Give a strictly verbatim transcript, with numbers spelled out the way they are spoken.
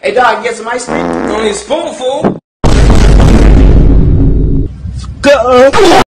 Hey, dog, get some ice cream? Only a spoonful. Go.